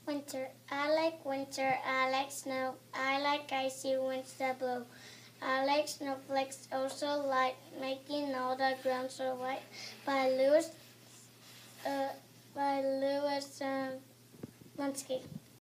Winter. I like winter. I like snow. I like icy winds that blow. I like snowflakes also like making all the ground so white. By Lewis Linsky.